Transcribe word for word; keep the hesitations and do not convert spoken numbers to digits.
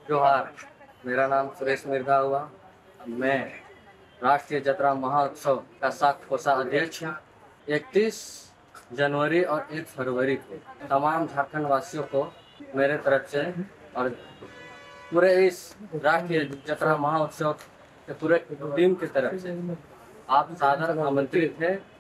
जोहार। मेरा नाम सुरेश मिर्धा हुआ। मैं राष्ट्रीय जतरा महोत्सव का साख कोषा अध्यक्ष हूँ। इकतीस जनवरी और एक फरवरी को तमाम झारखंड वासियों को मेरे तरफ से और पूरे इस राष्ट्रीय जतरा महोत्सव के पूरे टीम की तरफ से आप सादर आमंत्रित है।